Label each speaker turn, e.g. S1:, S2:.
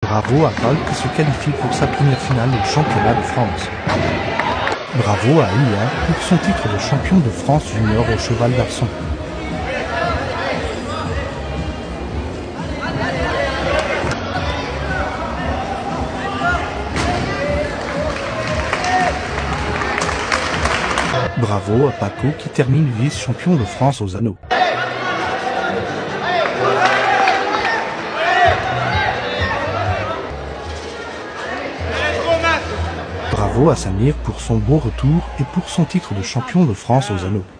S1: Bravo à Paul qui se qualifie pour sa première finale au championnat de France. Bravo à Elia pour son titre de champion de France junior au cheval garçon. Bravo à Paco qui termine vice-champion de France aux anneaux. Bravo à Samir pour son beau retour et pour son titre de champion de France aux anneaux.